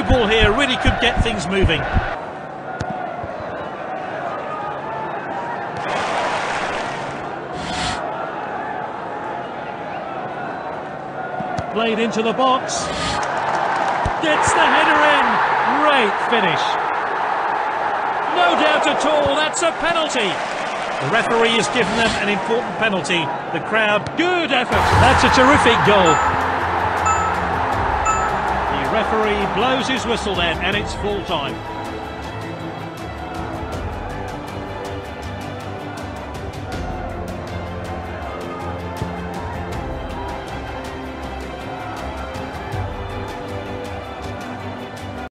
ball here really could get things moving. Played into the box. Gets the header in. Great finish. No doubt at all, that's a penalty. The referee has given them an important penalty. The crowd, good effort. That's a terrific goal. The referee blows his whistle then, and it's full time.